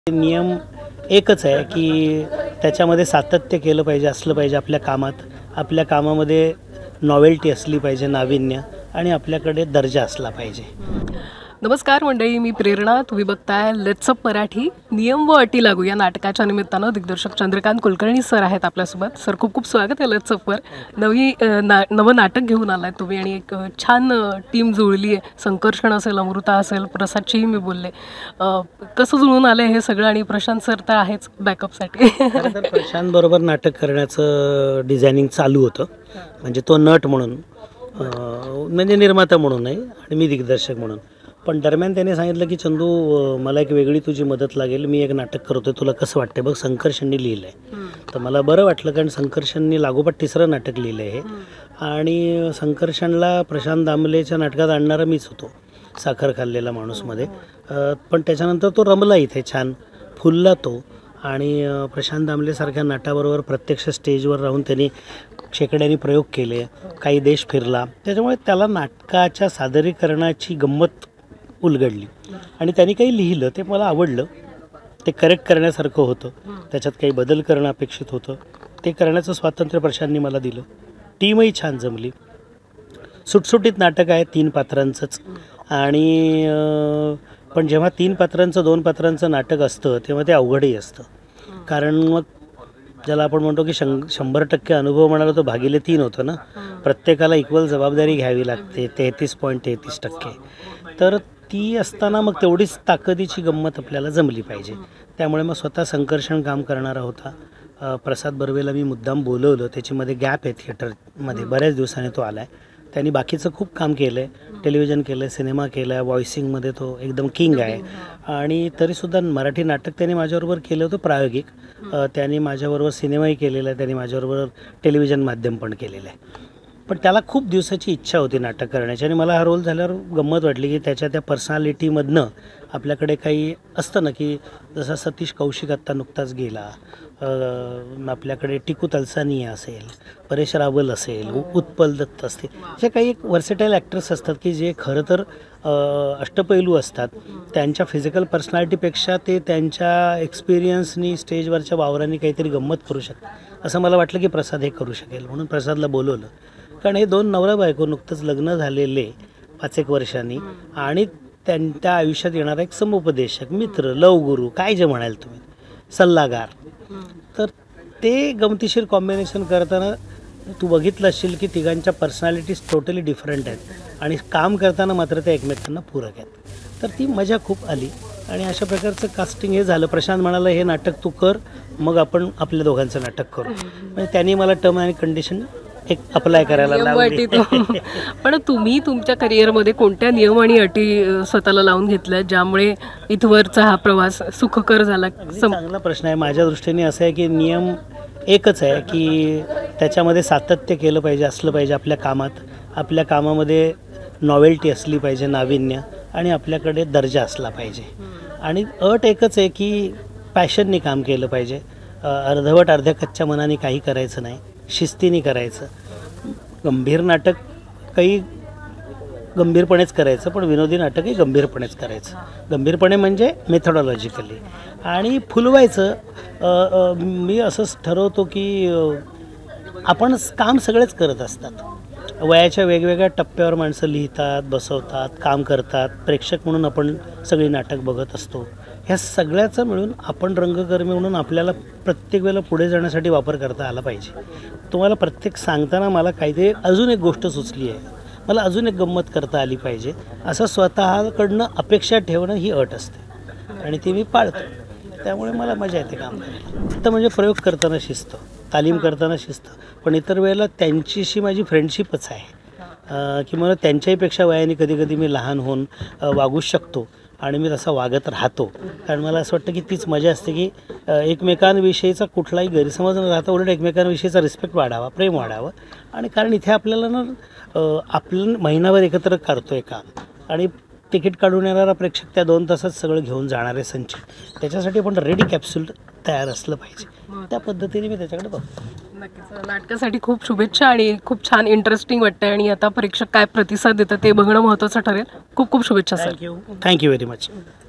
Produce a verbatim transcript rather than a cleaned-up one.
नियम एकच आहे की त्याच्यामध्ये सातत्य केलं पाहिजे, असलं पाहिजे आपल्या कामात. आपल्या कामामध्ये नॉवेल्टी असली पाहिजे, नाविन्य, आणि आपल्याकडे दर्जा असला पाहिजे. नमस्कार मंडळी, मी प्रेरणा. तुम्ही बघताय लेट्स अप मराठी. नियम व अटी लागू या नाटकाच्या निमित्तानं दिग्दर्शक चंद्रकांत कुलकर्णी सर आहेत आपल्यासोबत. सर, खूप खूप स्वागत आहे लेट्स अपवर. नवी ना नवं नाटक घेऊन आलाय तुम्ही आणि एक छान टीम जुळली आहे. संकर्षण असेल, अमृता असेल, प्रसादचीही मी बोलले. कसं जुळून आलं हे सगळं? आणि प्रशांत सर तर आहेच बॅकअपसाठी. प्रशांत बरोबर नाटक करण्याचं डिझायनिंग चालू होतं, म्हणजे तो नट म्हणून, म्हणजे निर्माता म्हणून नाही, आणि मी दिग्दर्शक म्हणून. पण दरम्यान त्याने सांगितलं की चंदू, मला एक वेगळी तुझी मदत लागेल, मी एक नाटक करतोय, तुला कसं वाटतंय बघ, संकर्षणनी लिहिलं आहे. तर मला बरं वाटलं, कारण संकर्षणनी लागोपाठ तिसरं नाटक लिहिलं आहे. आणि संकर्षणला प्रशांत दामलेच्या नाटकात आणणारा मीच होतो, साखर खाल्लेला माणूसमध्ये. पण त्याच्यानंतर तो रमला इथे, छान फुलला तो. आणि प्रशांत दामलेसारख्या नाटाबरोबर प्रत्यक्ष स्टेजवर राहून त्यांनी शेकड्यांनी प्रयोग केले, काही देश फिरला, त्याच्यामुळे त्याला नाटकाच्या सादरीकरणाची गंमत उलगडली. आणि त्यांनी काही लिहिलं ते मला आवडलं, ते करेक्ट करण्यासारखं होतं, त्याच्यात काही बदल करणं अपेक्षित होतं, ते करण्याचं स्वातंत्र्य प्रशांतनी मला दिलं. टीमही छान जमली. सुटसुटीत नाटक आहे, तीन पात्रांचंच. आणि पण जेव्हा तीन पात्रांचं दोन पात्रांचं नाटक असतं तेव्हा ते अवघडही असतं, कारण मग ज्याला आपण म्हणतो की शं शंभर टक्के अनुभव म्हणाला तो भागिले तीन होतं ना. प्रत्येकाला इक्वल जबाबदारी घ्यावी लागते, तेहतीस पॉईंट तेहतीस टक्के. तर ती असताना मग तेवढीच ताकदीची गंमत आपल्याला जमली पाहिजे. त्यामुळे मग स्वतः संकर्षण काम करणारा होता. प्रसाद बर्वेला मी मुद्दाम बोलवलं, त्याच्यामध्ये गॅप आहे थिएटरमध्ये, बऱ्याच दिवसांनी तो आला आहे. त्यांनी बाकीचं खूप काम केलं आहे, टेलिव्हिजन केलं आहे, सिनेमा केला आहे, व्हॉइसिंगमध्ये तो एकदम किंग आहे. आणि तरीसुद्धा मराठी नाटक त्यांनी माझ्याबरोबर केलं होतं प्रायोगिक. त्यांनी माझ्याबरोबर सिनेमाही केलेला आहे, त्यांनी माझ्याबरोबर टेलिव्हिजन माध्यम पण केलेलं आहे. पण त्याला खूप दिवसाची इच्छा होती नाटक करण्याची, आणि मला हा रोल झाल्यावर गंमत वाटली की त्याच्या त्या पर्सनॅलिटीमधनं आपल्याकडे काही असतं ना, की जसा सतीश कौशिक आत्ता नुकताच गेला, आपल्याकडे टिकू तलसानी असेल, परेश रावल असेल, उत्पल दत्त असतील, असे काही एक वर्सेटाईल ॲक्टर्स असतात की जे खरं तर अष्टपैलू असतात. त्यांच्या फिजिकल पर्सनॅलिटीपेक्षा ते त्यांच्या एक्सपिरियन्सनी, स्टेजवरच्या वावरांनी काहीतरी गंमत करू शकतात. असं मला वाटलं की प्रसाद हे करू शकेल, म्हणून प्रसादला बोलवलं. कारण हे दोन नवरा बायको नुकतंच लग्न झालेले पाच एक वर्षांनी, आणि त्यांच्या आयुष्यात येणारा एक समुपदेशक, मित्र, लवगुरू, काय जे म्हणाल तुम्ही, सल्लागार. तर ते गमतीशीर कॉम्बिनेशन करताना तू बघितलं असशील की तिघांच्या पर्सनॅलिटीज टोटली डिफरंट आहेत, आणि काम करताना मात्र ते एकमेकांना पूरक आहेत. तर ती मजा खूप आली, आणि अशा प्रकारचं कास्टिंग हे झालं. प्रशांत म्हणाला, हे नाटक तू कर, मग आपण आपल्या दोघांचं नाटक करू. म्हणजे त्यांनी मला टर्म आणि कंडिशन एक अप्लाय करायला लावली. पण तुम्ही तुमच्या करिअरमध्ये कोणत्या नियम आणि अटी स्वतःला लावून घेतल्या ज्यामुळे इथवरचा हा प्रवास सुखकर झाला? चांगला प्रश्न आहे. माझ्या दृष्टीने असं आहे की नियम एकच आहे की त्याच्यामध्ये सातत्य केलं पाहिजे, असलं पाहिजे आपल्या कामात. आपल्या कामामध्ये नॉवेल्टी असली पाहिजे, नाविन्य, आणि आपल्याकडे दर्जा असला पाहिजे. आणि अट एकच आहे की पॅशननी काम केलं पाहिजे. अर्धवट अर्ध्या कच्च्या मनाने काही करायचं नाही, शिस्तीने करायचं. गंभीर नाटक काही गंभीरपणेच करायचं, पण विनोदी नाटकही गंभीरपणेच करायचं. गंभीरपणे म्हणजे मेथडॉलॉजिकली, आणि फुलवायचं. मी असंच ठरवतो की आपण काम सगळेच करत असतात. वयाच्या वेगवेगळ्या टप्प्यावर माणसं लिहितात, बसवतात, काम करतात. प्रेक्षक म्हणून आपण सगळी नाटक बघत असतो. ह्या सगळ्याचं मिळून आपण रंगकर्मी म्हणून आपल्याला प्रत्येक वेळेला पुढे जाण्यासाठी वापर करता आला पाहिजे. तुम्हाला प्रत्येक सांगताना मला काहीतरी अजून एक गोष्ट सुचली आहे, मला अजून एक गंमत करता आली पाहिजे, असं स्वतःकडनं अपेक्षा ठेवणं ही अट असते, आणि ती मी पाळतो. त्यामुळे मला मजा येते काम करायला. फक्त म्हणजे प्रयोग करताना शिस्त, तालीम करताना शिस्त, पण इतर वेळेला त्यांच्याशी माझी फ्रेंडशिपच आहे की मला त्यांच्याहीपेक्षा वयाने कधी कधी मी लहान होऊन वागू शकतो, आणि मी तसा वागत राहतो. कारण मला असं वाटतं की तीच मजा असते की एकमेकांविषयीचा कुठलाही गैरसमज न राहता उलट एकमेकांविषयीचा रिस्पेक्ट वाढावा, प्रेम वाढावं. आणि कारण इथे आपल्याला ना आपलं महिनाभर एकत्र करतो आहे काम, आणि तिकीट काढून येणारा प्रेक्षक त्या दोन तासात सगळं घेऊन जाणारे संचित, त्याच्यासाठी आपण रेडी कॅप्सूल तयार असलं पाहिजे. त्या पद्धतीने मी त्याच्याकडे बघतो. नक्कीच. नाटकासाठी खूप शुभेच्छा, आणि खूप छान इंटरेस्टिंग वाटतं, आणि आता प्रेक्षक काय प्रतिसाद देतात ते बघणं महत्त्वाचं ठरेल. खूप खूप शुभेच्छा sir. Thank you thank you very much.